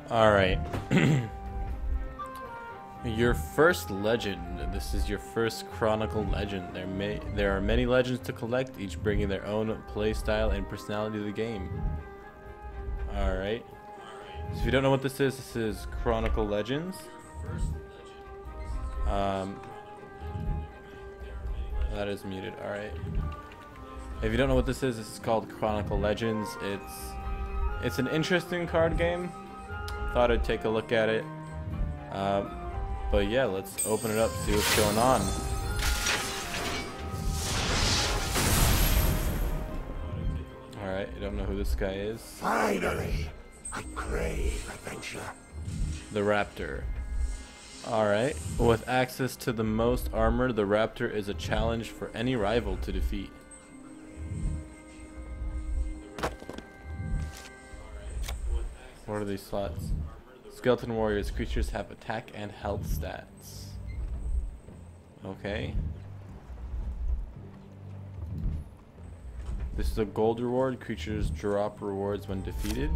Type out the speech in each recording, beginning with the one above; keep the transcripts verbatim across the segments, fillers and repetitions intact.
Alright. Your first legend. This is your first Chronicle legend. There may there are many legends to collect, each bringing their own playstyle and personality to the game. Alright. So if you don't know what this is, this is Chronicle Legends. Um, that is muted. Alright. If you don't know what this is, this is called Chronicle Legends. It's it's an interesting card game. Thought I'd take a look at it. Um, but yeah, let's open it up, see what's going on. Alright, you don't know who this guy is. Finally, I crave adventure. The Raptor. Alright, with access to the most armor, the Raptor is a challenge for any rival to defeat. What are these slots? Skeleton warriors. Creatures have attack and health stats. Okay. This is a gold reward. Creatures drop rewards when defeated.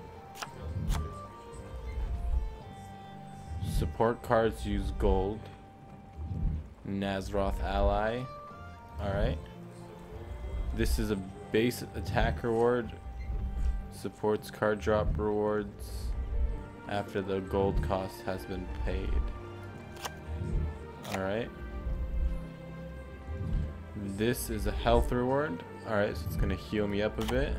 Support cards use gold. Nazroth ally. Alright. This is a base attack reward. Supports card drop rewards after the gold cost has been paid. Alright. This is a health reward. Alright, so it's gonna heal me up a bit.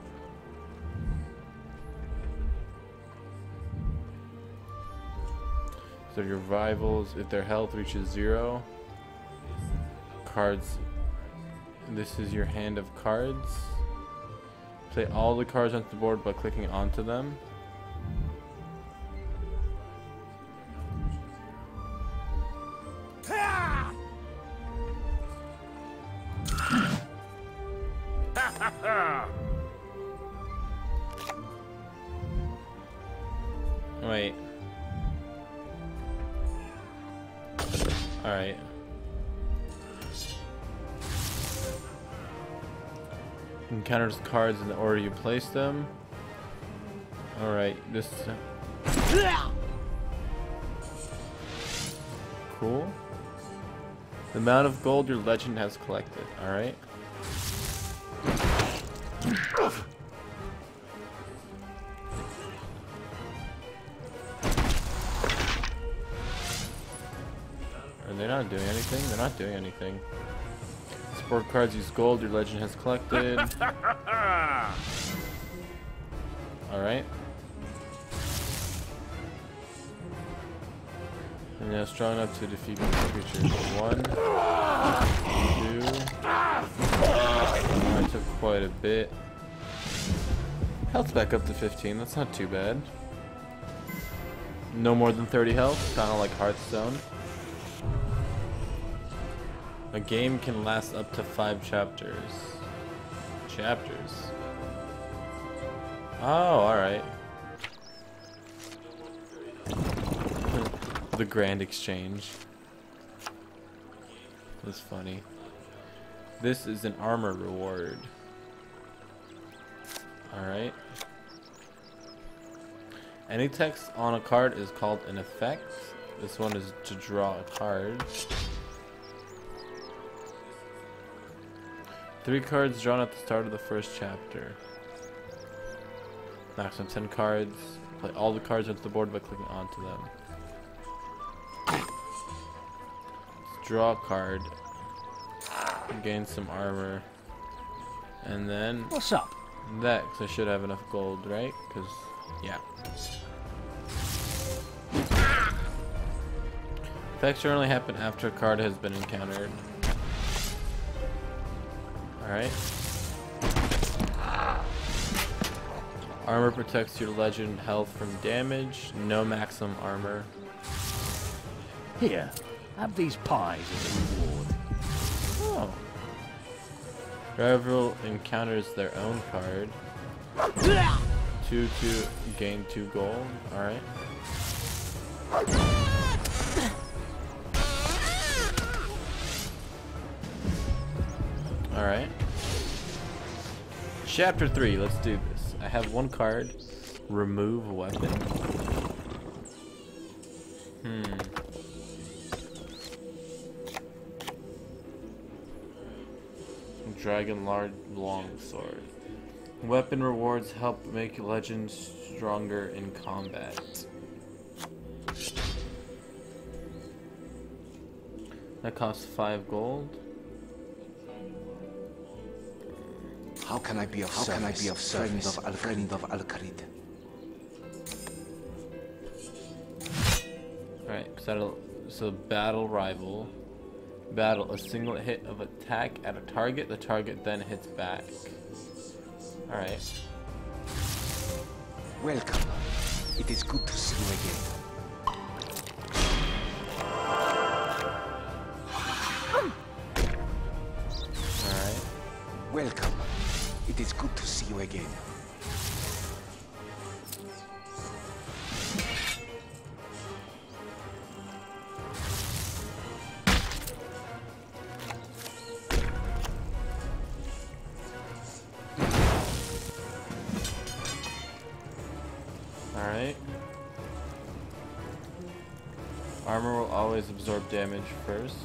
So your rivals, if their health reaches zero, cards, this is your hand of cards. Play all the cards onto the board by clicking onto them. Wait. Alright. Encounters cards in the order you place them. Alright, this uh, cool. The amount of gold your legend has collected. Alright. Are they not doing anything? They're not doing anything. Support cards use gold your legend has collected. Alright. And now strong enough to defeat creatures. One, two. I took quite a bit. Health's back up to fifteen, that's not too bad. No more than thirty health, kinda like Hearthstone. A game can last up to five chapters. Chapters. Oh, alright. The Grand Exchange. That's funny. This is an armor reward. Alright. Any text on a card is called an effect. This one is to draw a card. Three cards drawn at the start of the first chapter. Maximum ten cards. Play all the cards onto the board by clicking onto them. Let's draw a card. Gain some armor. And then... What's up? That, because I should have enough gold, right? Because, yeah. Effects generally happen after a card has been encountered. Alright. Armor protects your legend health from damage. No maximum armor. Here, have these pies as a reward. Oh. Rival encounters their own card. Two to gain two gold. Alright. Alright. Chapter three, let's do this. I have one card. Remove weapon. Dragon Large Longsword. Weapon rewards help make legends stronger in combat. That costs five gold. How can I be of How service? Can I be of service? Friend of Al Friend of Al-Kharid. Alright, so, so battle rival. Battle. A single hit of attack at a target. The target then hits back. Alright. Welcome. It is good to see you again. Alright. Welcome. It is good to see you again. Alright. Armor will always absorb damage first.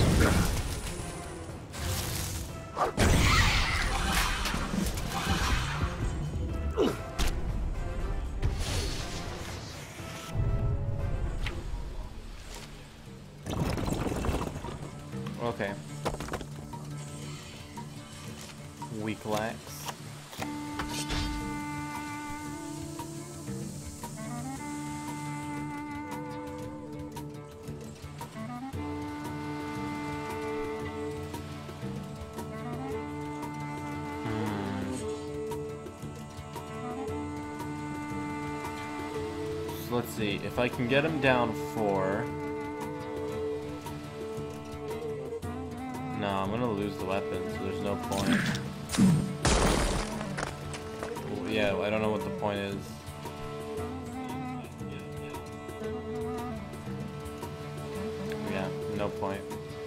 Okay. Weak lax. Let's see, if I can get him down four. No, I'm gonna lose the weapon, so there's no point. Well, yeah, I don't know what the point is. Yeah, no point.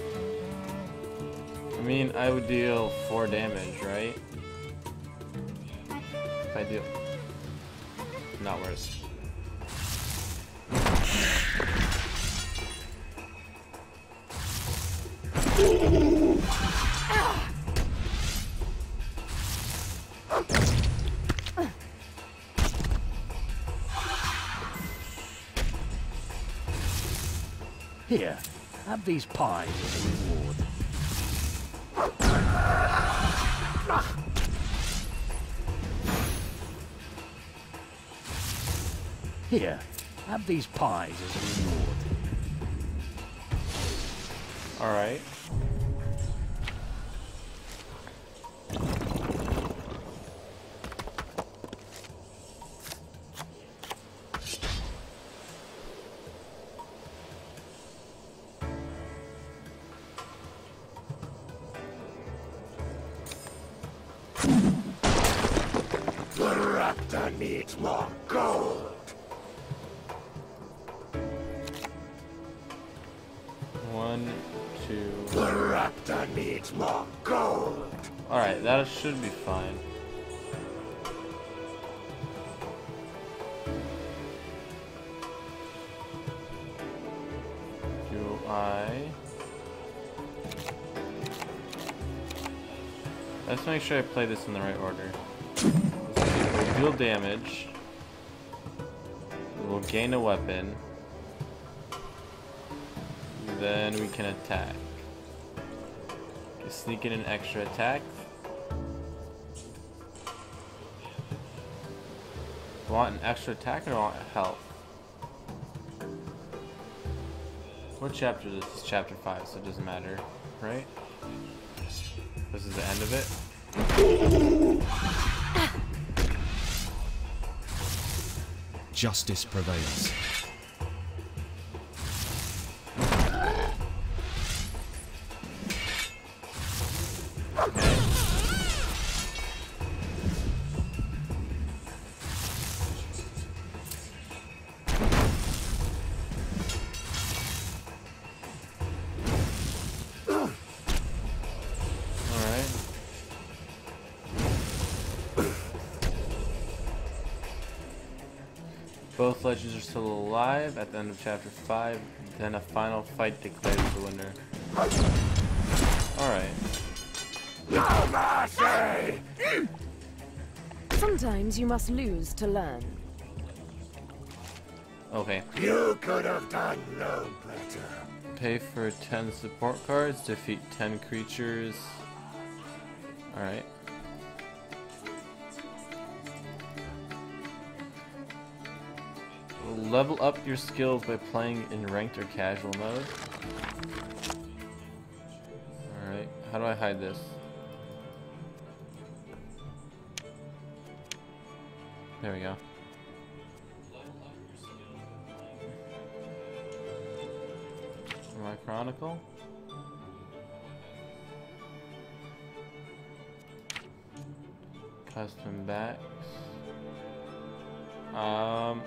I mean, I would deal four damage, right? If I do. Not worse. Here, have these pies as a reward. Here, have these pies as a reward. Alright. The raptor needs more gold. One, two. The raptor needs more gold. Alright, that should be fine. Do I... Let's make sure I play this in the right order. We'll deal damage. We'll gain a weapon. Then we can attack. Okay, sneak in an extra attack. Want an extra attack or want health? What chapter is this? This is chapter five, so it doesn't matter, right? This is the end of it. Justice prevails. Both legends are still alive at the end of chapter five, then a final fight declares the winner. Alright. No mercy! Sometimes you must lose to learn. Okay. You could have done no better. Pay for ten support cards, defeat ten creatures. Alright. Level up your skills by playing in ranked or casual mode. Alright, how do I hide this? There we go. My Chronicle? Custom backs. Um...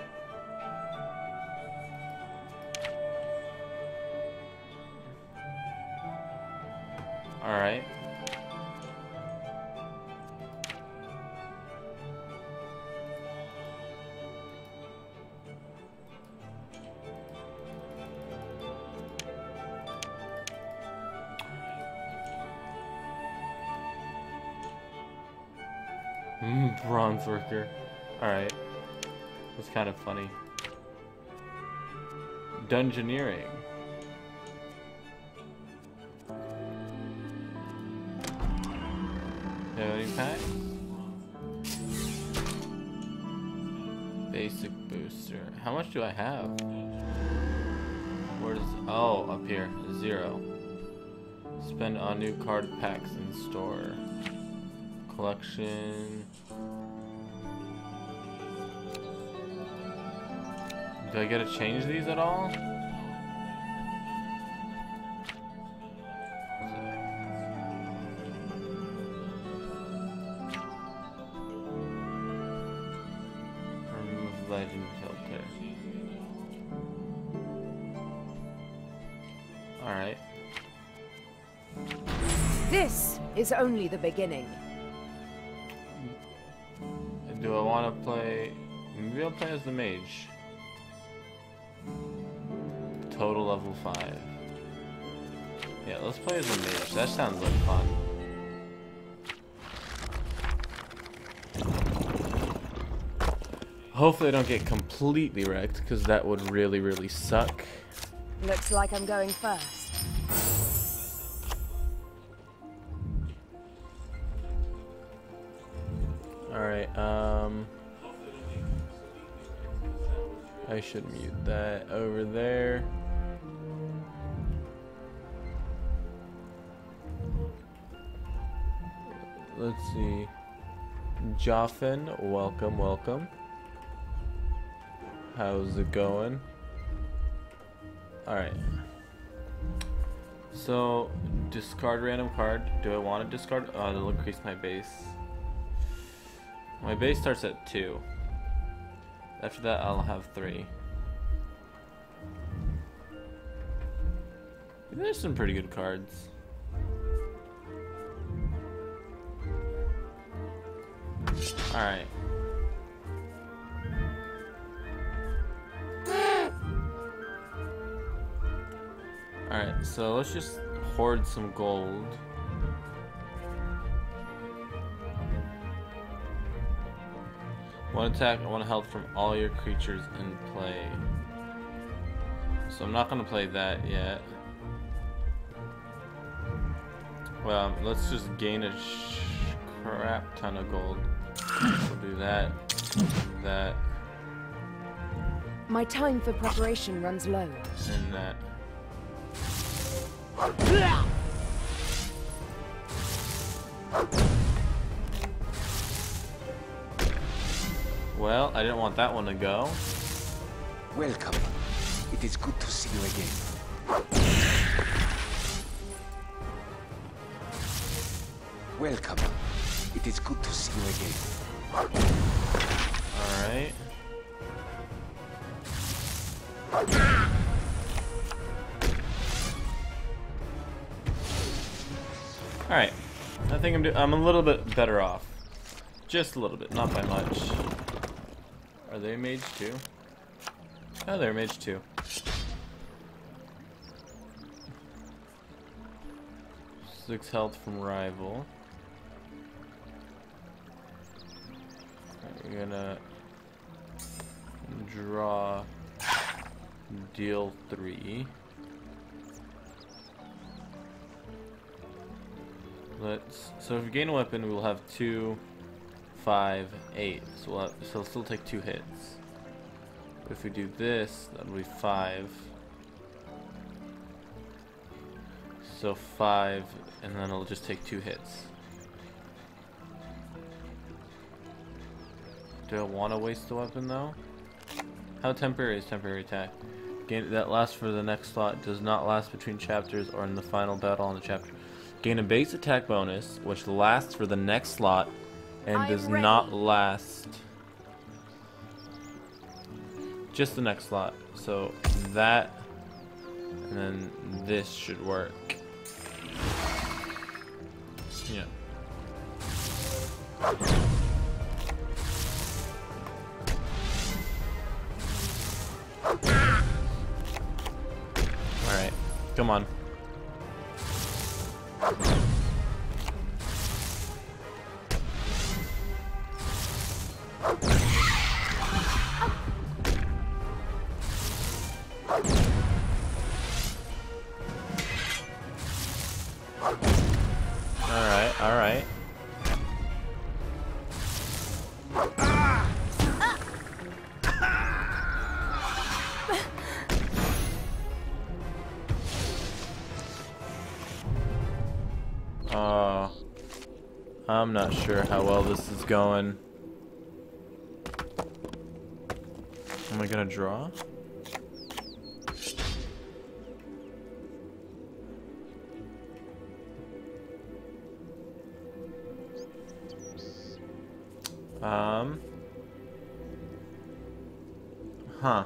Alright. Mm, bronze worker. Alright. That's kind of funny. Dungeoneering. Any packs? Basic booster. How much do I have? Where does... Oh, up here. Zero. Spend on new card packs in store. Collection. Do I get to change these at all? Legend filter. Alright. This is only the beginning. Do I want to play... Maybe I'll play as the mage. Total level five. Yeah, let's play as the mage. That sounds like fun. Hopefully I don't get completely wrecked, because that would really, really suck. Looks like I'm going first. Alright, um... I should mute that over there. Let's see. Joffin, welcome, welcome. How's it going? Alright. So, discard random card. Do I want to discard? Oh, it'll increase my base. My base starts at two. After that, I'll have three. There's some pretty good cards. Alright. Alright, so let's just hoard some gold. One attack, one health from all your creatures in play. So I'm not gonna play that yet. Well, let's just gain a sh crap ton of gold. We'll do that, that, My time for preparation runs low. and that. Well, I didn't want that one to go. Welcome. It is good to see you again. Welcome. It is good to see you again. Alright. Alright. I think I'm do I'm a little bit better off. Just a little bit, not by much. Are they mage too? Oh, they're mage too. Six health from rival. gonna draw, deal three. Let's, so if we gain a weapon, we'll have two, five, eight. So we'll have, so it'll still take two hits. But if we do this, that'll be five. So five, and then it'll just take two hits. Do I want to waste the weapon though? How temporary is temporary attack? Gain that lasts for the next slot, does not last between chapters or in the final battle on the chapter. Gain a base attack bonus, which lasts for the next slot and I'm does ready. not last just the next slot. So that, and then this should work. Yeah. Alright, come on. Alright, alright. Uh, I'm not sure how well this is going. Am I gonna draw? Um. Huh.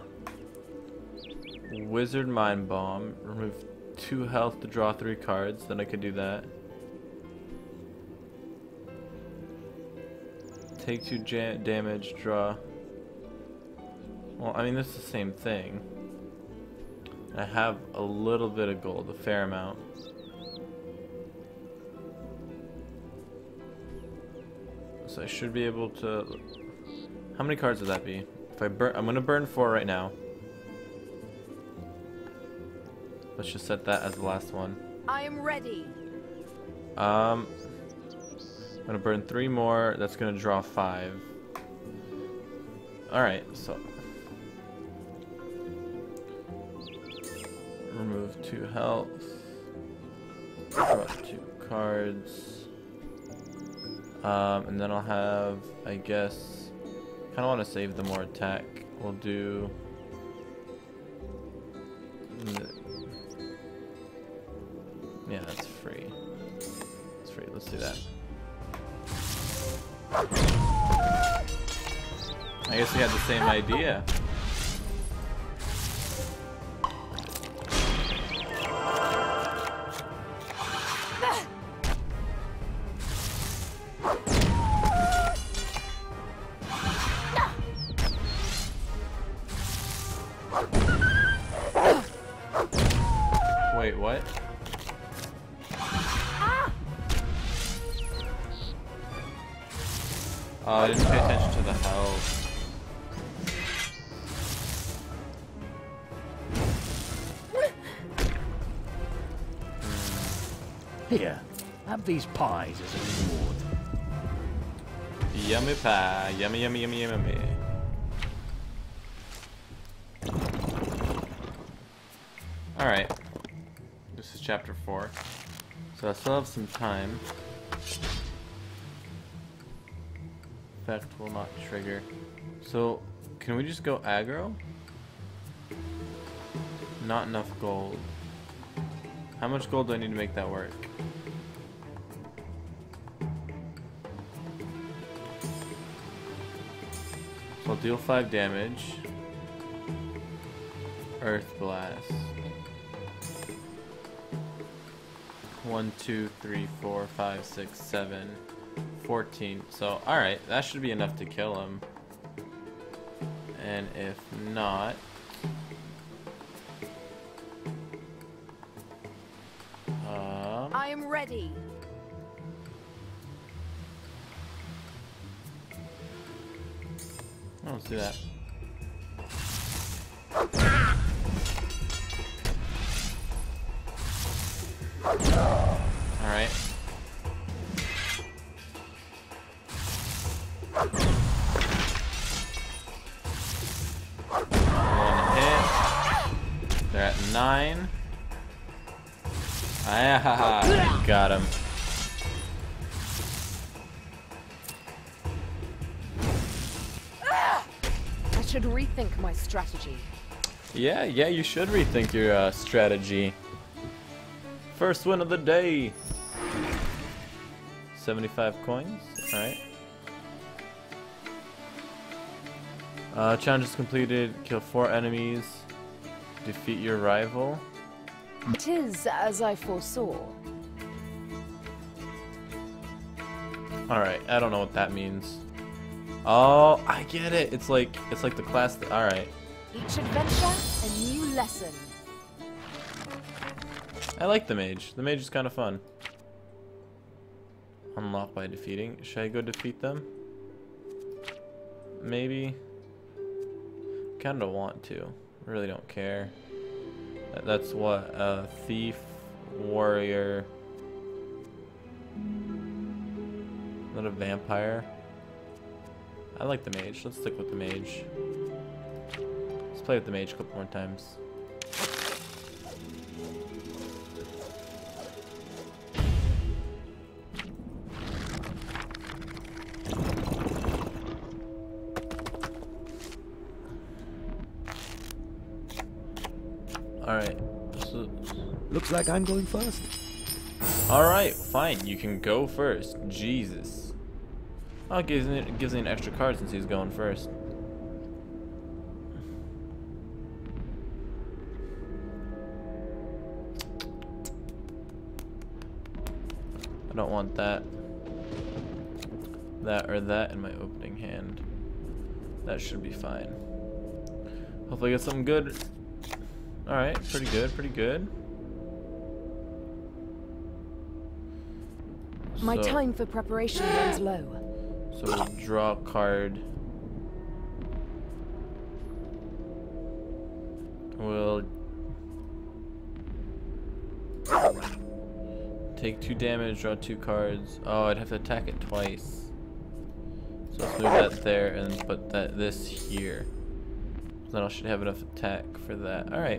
Wizard Mind Bomb. Remove two health to draw three cards. Then I could do that. Take two ja damage, draw. Well, I mean, this is the same thing. I have a little bit of gold, a fair amount. So I should be able to... How many cards would that be? If I burn, I'm gonna burn four right now. Let's just set that as the last one. I am ready. Um, I'm gonna burn three more. That's gonna draw five. All right, so remove two health. Draw two cards. Um, and then I'll have, I guess, kind of want to save the more attack. We'll do. Yeah, that's free. It's free. Let's do that. I guess we had the same idea. Wait, what? Oh, I didn't pay attention to the health. Here, have these pies as a reward. Yummy pie. Yummy, yummy, yummy, yummy. Alright. This is chapter four. So I still have some time. Effect will not trigger. So, can we just go aggro? Not enough gold. How much gold do I need to make that work? So I'll deal five damage. Earth Blast. One, two, three, four, five, six, seven, fourteen. So, alright, that should be enough to kill him. And if not... Um, I am ready. I don't see that. Alright. One hit. They're at nine. Ah, got him. I should rethink my strategy. Yeah, yeah, you should rethink your uh, strategy. First win of the day. seventy-five coins. Alright. Uh, challenge is completed. Kill four enemies. Defeat your rival. It is as I foresaw. Alright, I don't know what that means. Oh, I get it. It's like it's like the class. Alright. Each adventure, a new lesson. I like the mage. The mage is kind of fun. Unlock by defeating. Should I go defeat them? Maybe. Kinda want to. Really don't care. That's what a thief, warrior. Not a vampire. I like the mage. Let's stick with the mage. Let's play with the mage a couple more times. Alright. So, Looks like I'm going first. alright, fine. You can go first. Jesus. Oh, it gives me, it gives me an extra card since he's going first. I don't want that. That or that in my opening hand. That should be fine. Hopefully I get something good. Alright, pretty good, pretty good. My So- time for preparation runs low. So we'll draw a card. We'll take two damage, draw two cards. Oh, I'd have to attack it twice. So let's move that there and put that this here. Then I should have enough attack for that. Alright.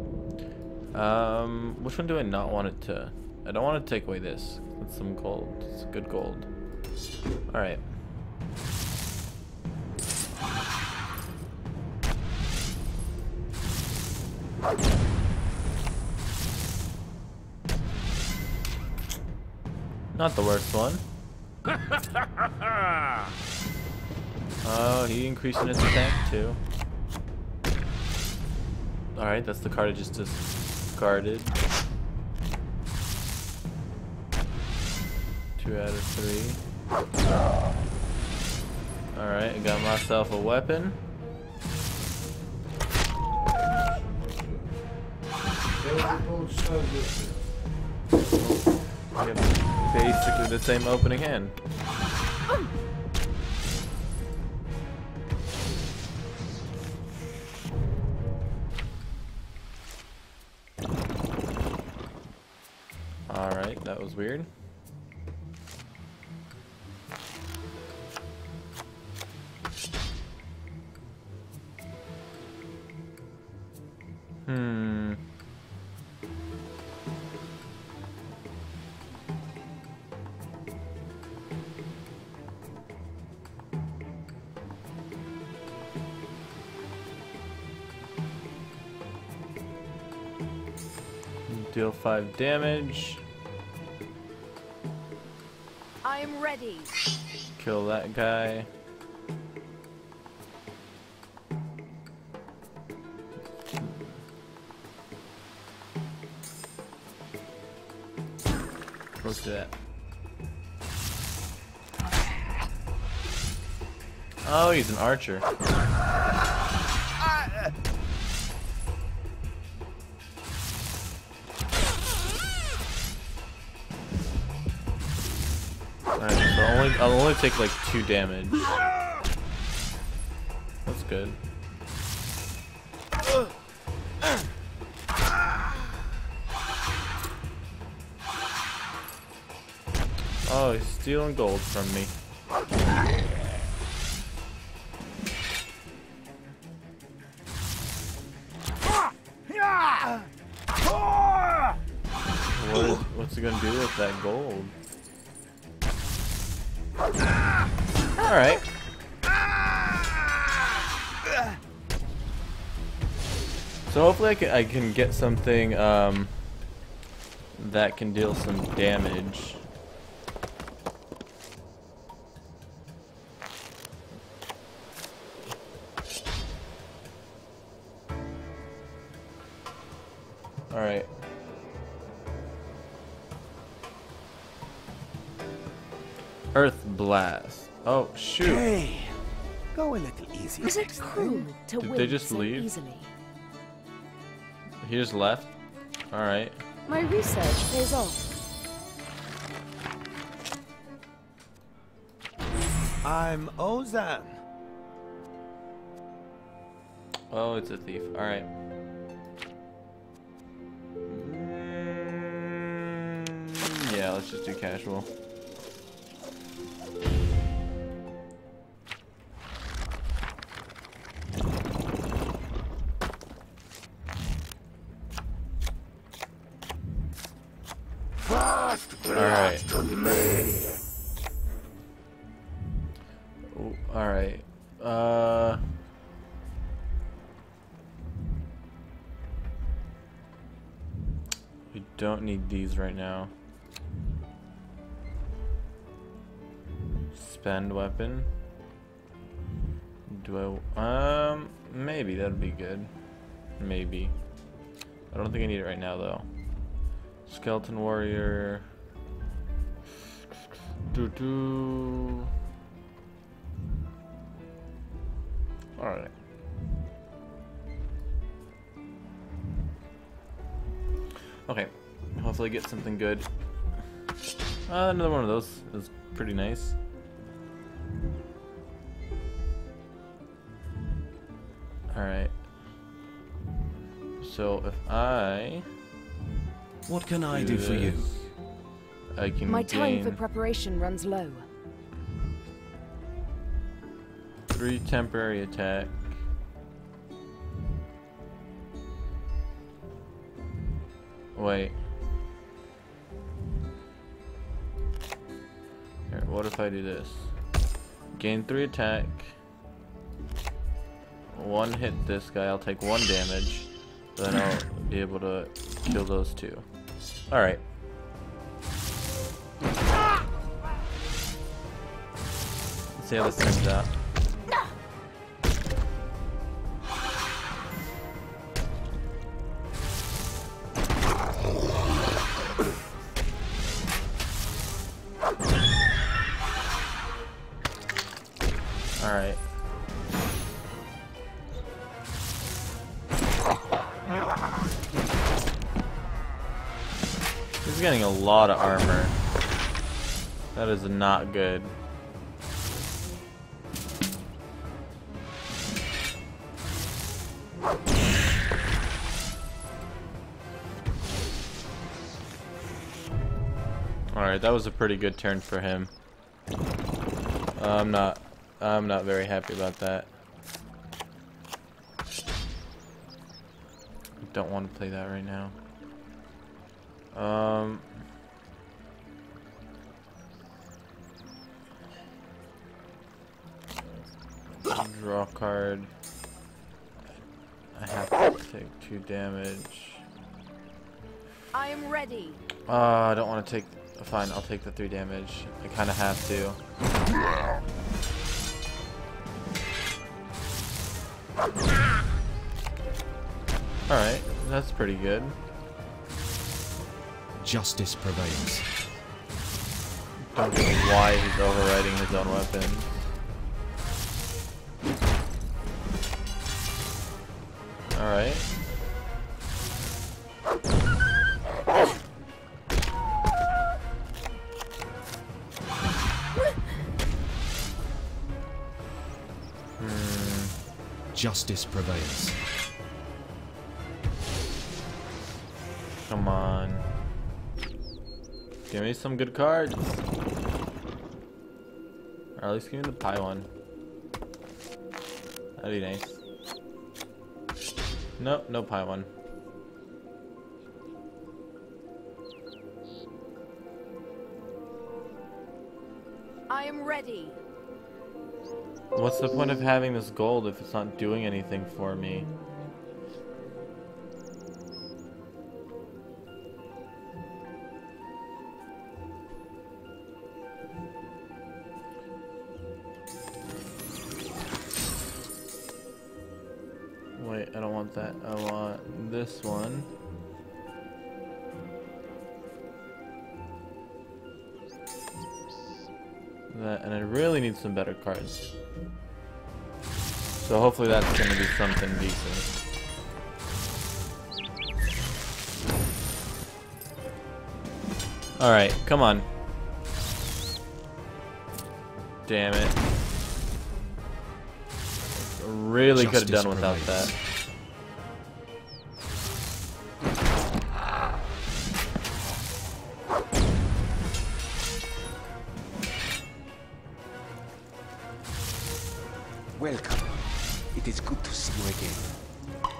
Um, which one do I not want it to? I don't want to take away this. That's some gold. It's good gold. Alright. Not the worst one. Oh, he increasing his attack too. Alright, that's the card I just discarded. Two out of three. Alright, I got myself a weapon. I got basically the same opening hand. Alright, that was weird. Hmm. Deal five damage. I am ready. Kill that guy. Let's do that. Oh, he's an archer. Alright, so only, I'll only take like two damage. good. Oh, he's stealing gold from me. What is, what's he gonna do with that gold? Alright. So hopefully I can, I can get something um, that can deal some damage. Alright. Earth Blast. Oh, shoot. Hey, go a little easier. Is it next time. cruel to Did win they just so leave? easily? He just left? Alright. My research pays off. I'm Ozan. Oh, it's a thief. Alright. Mm, yeah, let's just do casual. Alright. Alright. Uh... We don't need these right now. Spend weapon. Do I... Um... Maybe, that'd be good. Maybe. I don't think I need it right now, though. Skeleton warrior. Do do. All right. Okay. Hopefully get something good. Uh, another one of those is pretty nice. All right. So if I What can I do for you? I can My time gain for preparation runs low. three temporary attack. Wait. Here, what if I do this? Gain three attack. One hit this guy, I'll take one damage. Then I'll be able to kill those two. Alright. Let's see how this turns out. Alright. He's getting a lot of armor. That is not good. Alright, that was a pretty good turn for him. Uh, I'm not I'm not very happy about that. Don't want to play that right now. Um Draw card. I have to take two damage. I am ready. Uh, I don't want to take. Fine, I'll take the three damage. I kind of have to. Alright, that's pretty good. Justice prevails. Don't know why he's overriding his own weapon. Alright. Hmm. justice prevails. Come on. Give me some good cards. Or at least give me the pie one. That'd be nice. Nope, no pie one. I am ready. What's the point of having this gold if it's not doing anything for me? Wait, I don't want that. I want this one. That, and I really need some better cards. So hopefully that's gonna be something decent. Alright, come on. Damn it. Really could have done without that. Welcome. It is good to see you again.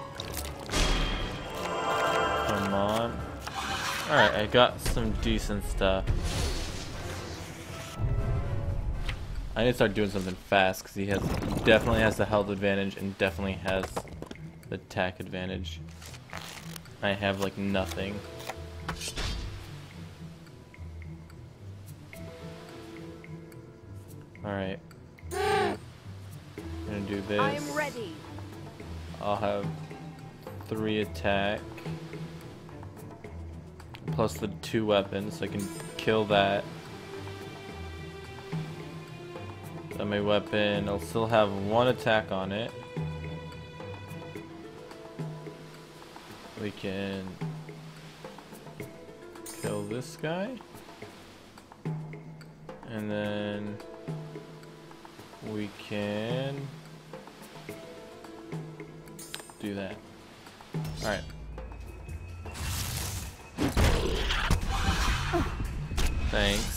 Come on. Alright, I got some decent stuff. I need to start doing something fast because he has definitely has the health advantage and definitely has the attack advantage. I have like nothing. Alright. I'm gonna do this. I am ready. I'll have three attack plus the two weapons, so I can kill that. And my weapon, I'll still have one attack on it. We can kill this guy. And then we can do that. Alright. Thanks.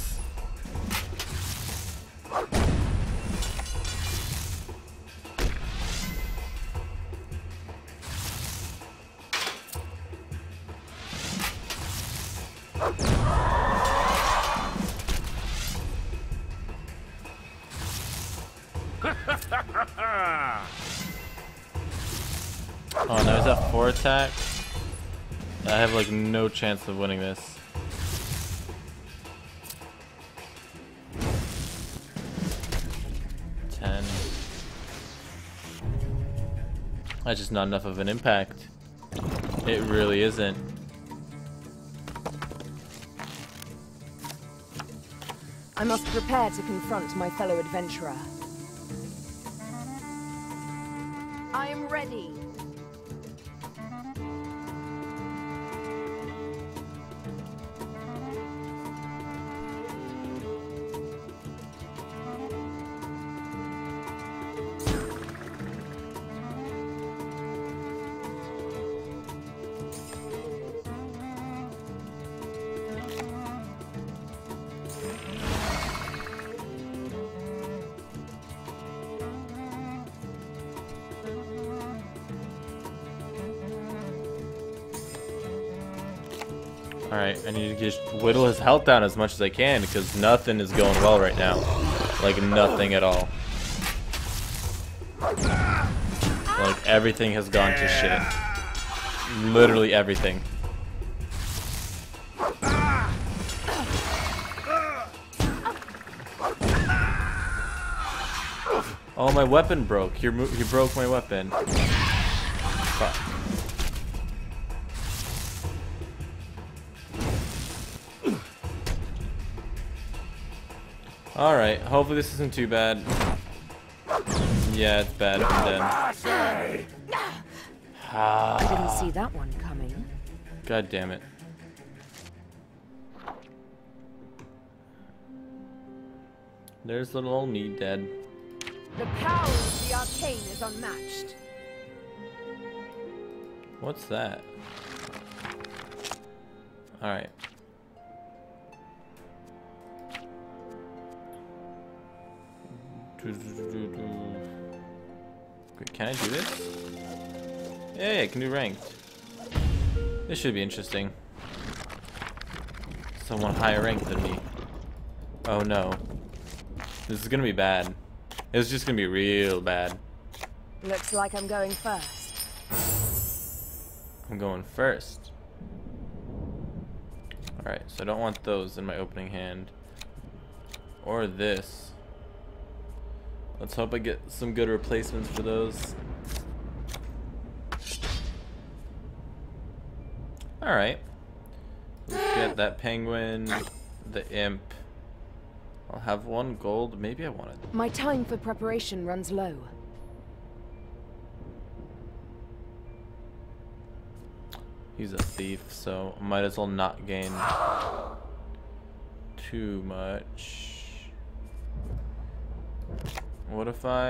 Oh, now he's at four attack. I have like no chance of winning this. Ten. That's just not enough of an impact. It really isn't. I must prepare to confront my fellow adventurer. I am ready. Alright, I need to just whittle his health down as much as I can because nothing is going well right now. Like, nothing at all. Like, everything has gone to shit. Literally everything. Oh, my weapon broke. He, he broke my weapon. Fuck. Alright, hopefully this isn't too bad. Yeah, it's bad. I'm dead. I didn't see that one coming. God damn it. There's little old me dead. The power of the arcane is unmatched. What's that? Alright. Wait, can I do this? Yeah, yeah, I can do ranked. This should be interesting. Someone higher ranked than me. Oh no. This is gonna be bad. It's just gonna be real bad. Looks like I'm going first. I'm going first. Alright, so I don't want those in my opening hand. Or this. Let's hope I get some good replacements for those. Alright. Let's get that penguin, the imp. I'll have one gold. Maybe I want it. My time for preparation runs low. He's a thief, so might as well not gain too much. What if I...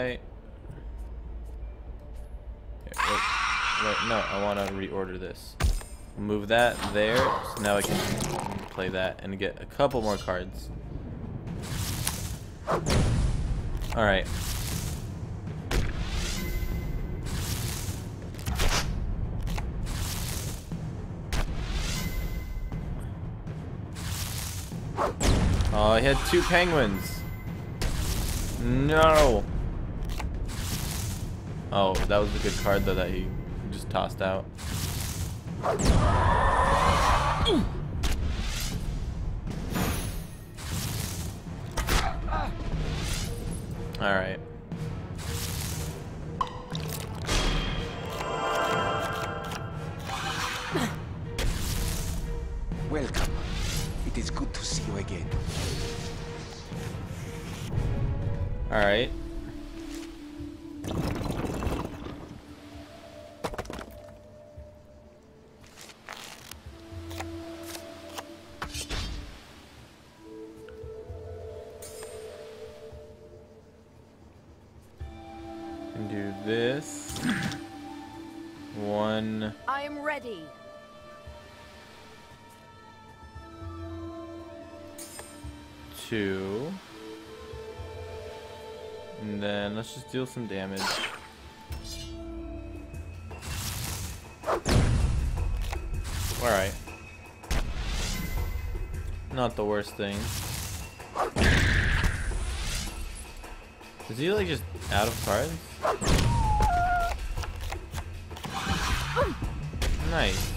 Here, wait, wait, no, I want to reorder this. Move that there, so now I can play that and get a couple more cards. Alright. Oh, I had two penguins. No. Oh, that was a good card though that he just tossed out. All right. Welcome. It is good to see you again. All right. And do this. One. I am ready. Two. And then let's just deal some damage. Alright. Not the worst thing. Is he like just out of cards? Nice.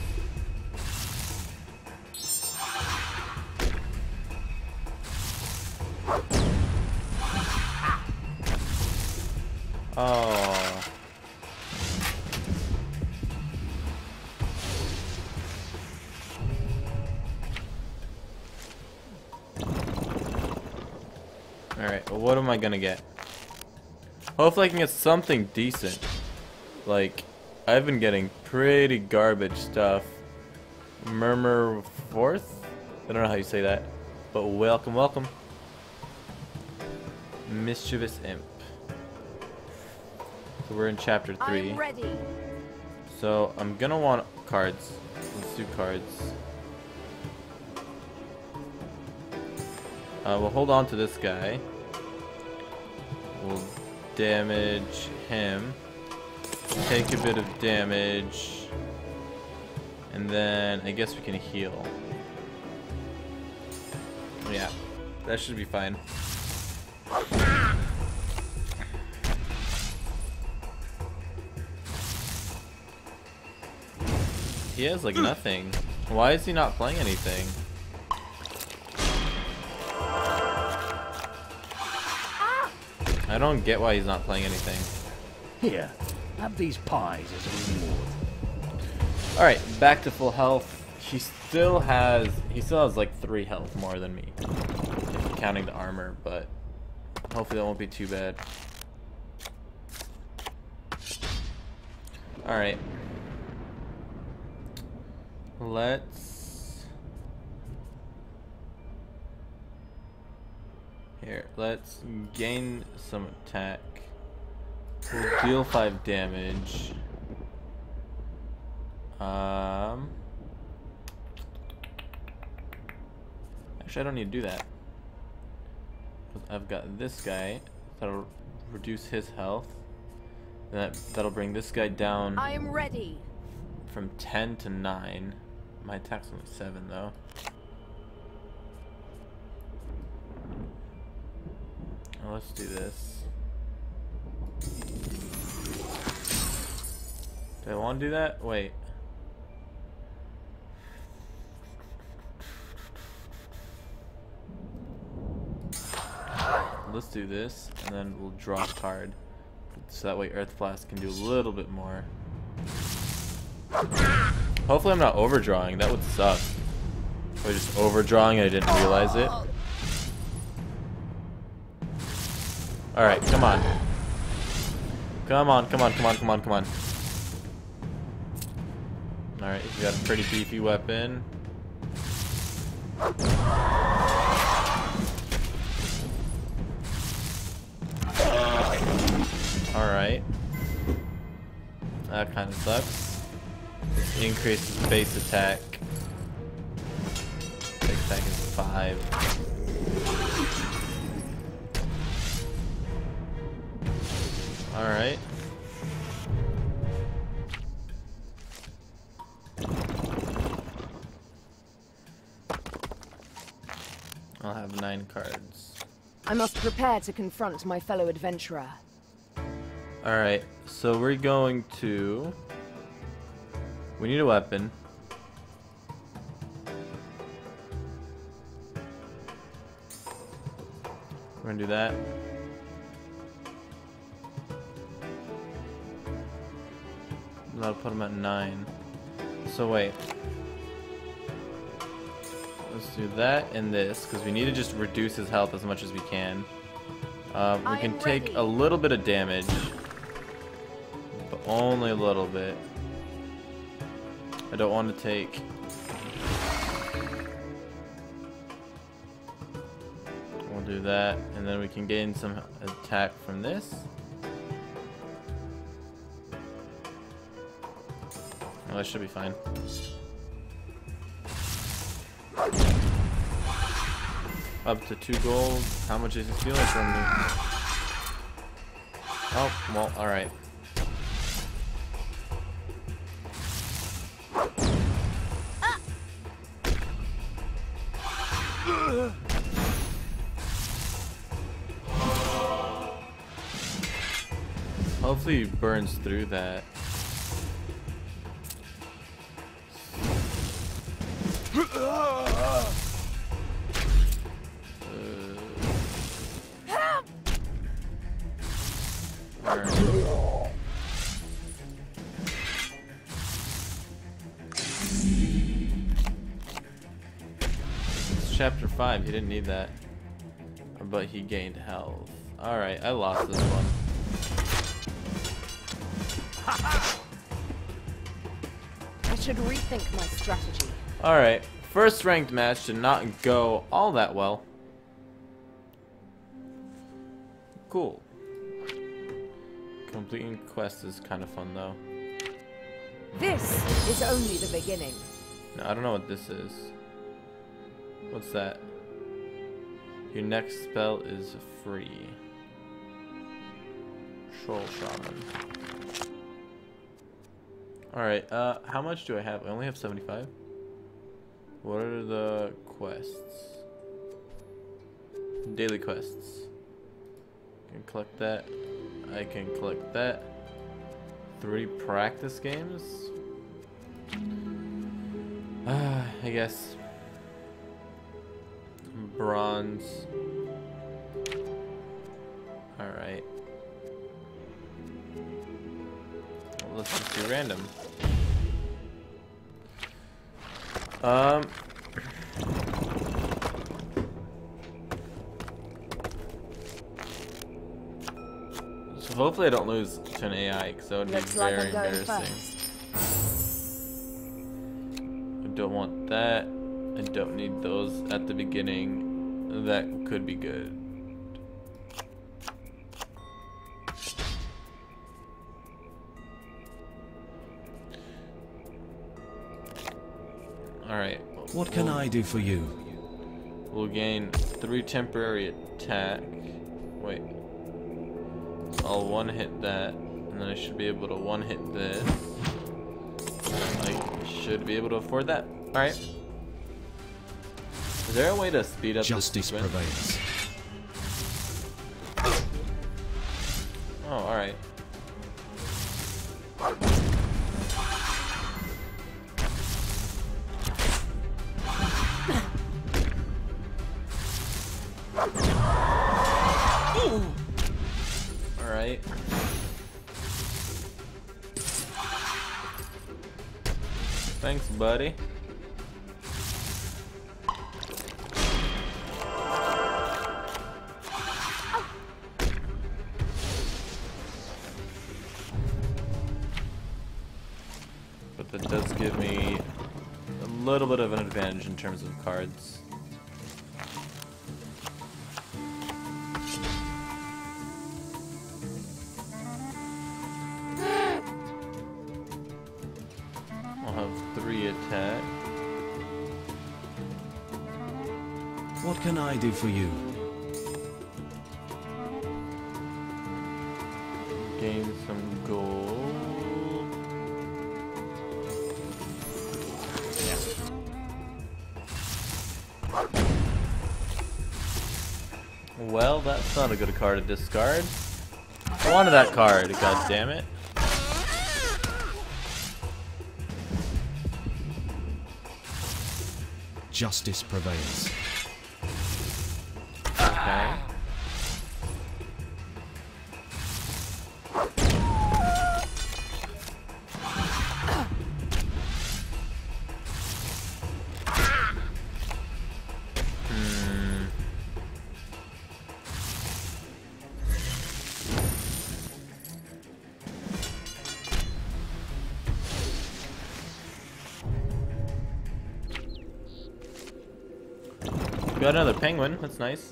Oh. Alright, well, what am I gonna get? Hopefully I can get something decent. Like, I've been getting pretty garbage stuff. Murmur Fourth? I don't know how you say that. But welcome, welcome. Mischievous Imp. So we're in chapter three. I'm ready. So I'm gonna want cards. Let's do cards. Uh, we'll hold on to this guy. We'll damage him. Take a bit of damage. And then I guess we can heal. Yeah, that should be fine. He has like nothing. Why is he not playing anything? I don't get why he's not playing anything. Here, have these pies as a reward. Alright, back to full health. He still has he still has like three health more than me. If you're counting the armor, but hopefully that won't be too bad. Alright. Let's here, let's gain some attack. We'll deal five damage. Um. Actually, I don't need to do that. I've got this guy that'll reduce his health. That that'll bring this guy down. I am ready. From ten to nine. My attack's only seven though. Well, let's do this. Do I want to do that? Wait. Let's do this, and then we'll draw a card. So that way Earth Blast can do a little bit more. Hopefully I'm not overdrawing. That would suck. If I was just overdrawing and I didn't realize it. Alright, come on. Come on, come on, come on, come on, come on. Alright, you got a pretty beefy weapon. Alright. That kind of sucks. This increases base attack. Base attack is five. Alright. I'll have nine cards. I must prepare to confront my fellow adventurer. Alright, so we're going to... We need a weapon. We're gonna do that. That'll put him at nine. So wait. Let's do that and this, because we need to just reduce his health as much as we can. Um, we can take a little bit of damage. But only a little bit. I don't want to take... We'll do that, and then we can gain some attack from this. Oh, that should be fine. Up to two gold. How much is he stealing from me? Oh, well, alright. Hopefully he burns through that. Chapter five, he didn't need that. But he gained health. Alright, I lost this one. I should rethink my strategy. Alright, first ranked match did not go all that well. Cool. Completing quests is kind of fun though. This is only the beginning. No, I don't know what this is. What's that? Your next spell is free. Troll Shaman. Alright, uh, how much do I have? I only have seventy-five. What are the quests? Daily quests. I can collect that. I can collect that. Three practice games? Uh, I guess. Bronze. Alright. Well, let's just do random. Um. So hopefully I don't lose to an A I, because that would Looks be like very I'm going embarrassing. first. I don't want that. I don't need those at the beginning. That could be good. Alright. What can we'll, I do for you? We'll gain three temporary attack. Wait. I'll one hit that, and then I should be able to one hit this. I should be able to afford that. Alright. Is there a way to speed up Justice this prevails. Oh, alright. Alright. Thanks, buddy. But that does give me a little bit of an advantage in terms of cards. I'll have three attack. What can I do for you? Gain some gold. Well, that's not a good card to discard. I wanted that card, god damn it. Justice prevails. Okay. Hmm. Got another penguin, that's nice.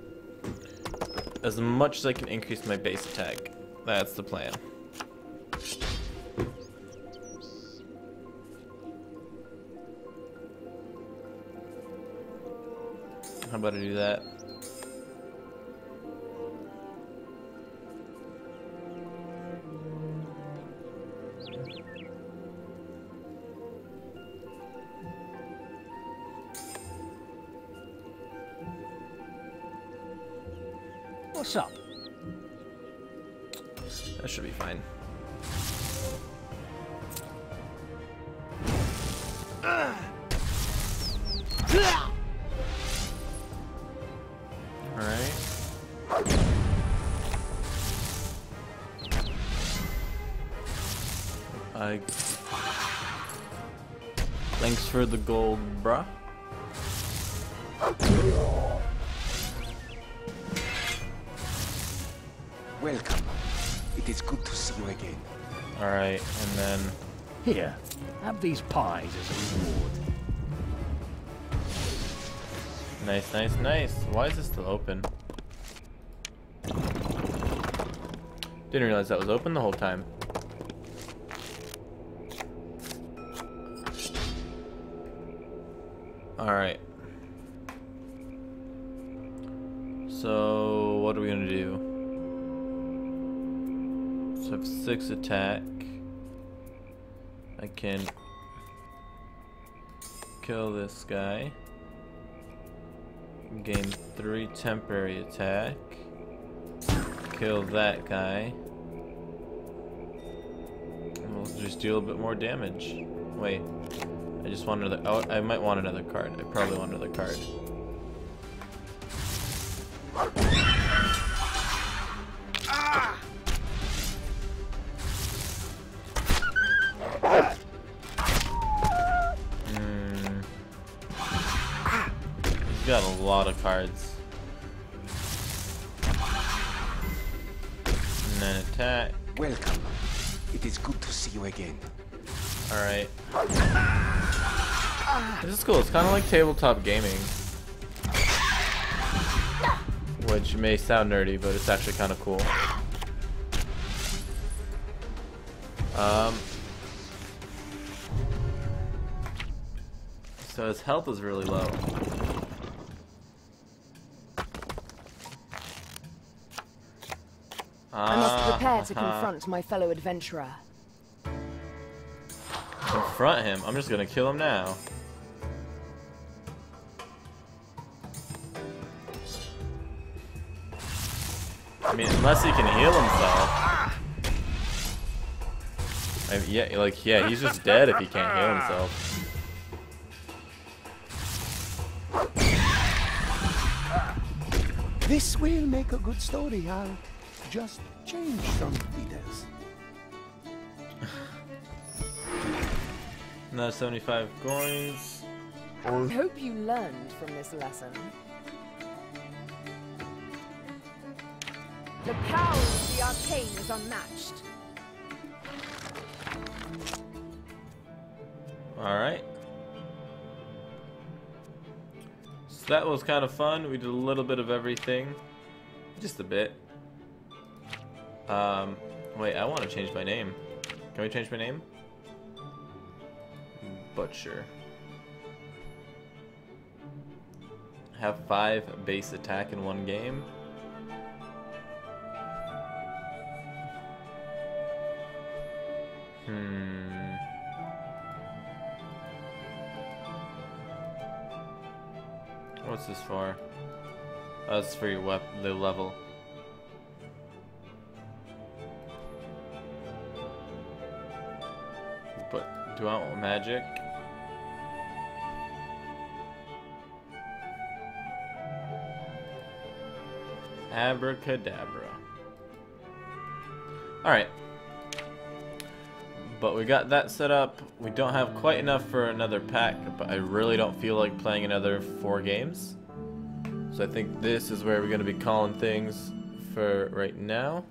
As much as I can increase my base attack. That's the plan. How about I do that? What's up? That should be fine. Alright. I... Thanks for the gold, bruh. Welcome. It is good to see you again. Alright, and then... Here, have these pies as a reward. Nice, nice, nice. Why is this still open? Didn't realize that was open the whole time. Alright. So, what are we gonna do? So I have six attack. I can kill this guy. Gain three temporary attack. Kill that guy. And we'll just deal a bit more damage. Wait. I just want another. Oh, I might want another card. I probably want another card. Hmm. He's got a lot of cards. And then attack. Welcome. It is good to see you again. Alright. This is cool. It's kind of like tabletop gaming. Which may sound nerdy, but it's actually kind of cool. Um. So his health is really low. I must prepare to Uh-huh. confront my fellow adventurer. Confront him. I'm just gonna kill him now. I mean, unless he can heal himself. I mean, yeah, like, yeah, he's just dead if he can't heal himself. This will make a good story. I'll just change some details. Another seventy-five coins. I hope you learned from this lesson. The power of the arcane is unmatched. Alright. So that was kind of fun. We did a little bit of everything. Just a bit. Um, wait, I want to change my name. Can we change my name? Butcher. Have five base attack in one game. Hmm. What's this for? Oh, it's for your wep the level. But do I want magic? Abracadabra. Alright. But we got that set up. We don't have quite enough for another pack, but I really don't feel like playing another four games. So I think this is where we're going to be calling things for right now.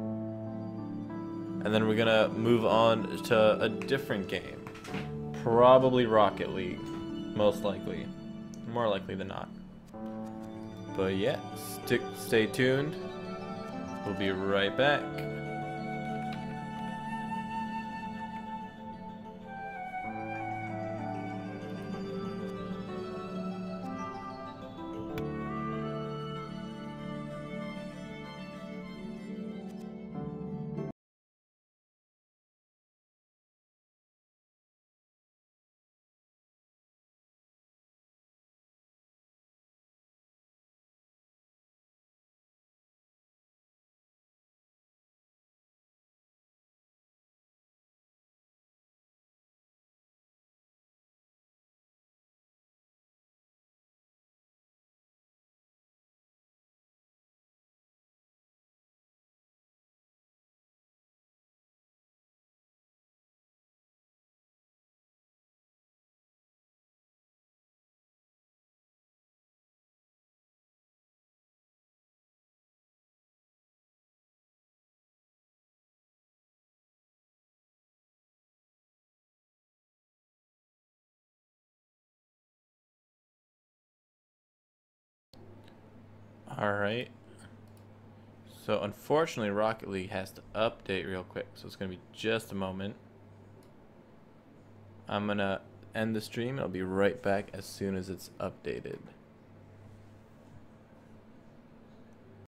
And then we're going to move on to a different game. Probably Rocket League. Most likely. More likely than not. But yeah, stick, stay tuned. We'll be right back. Alright. So unfortunately Rocket League has to update real quick, so it's gonna be just a moment. I'm gonna end the stream and I'll be right back as soon as it's updated.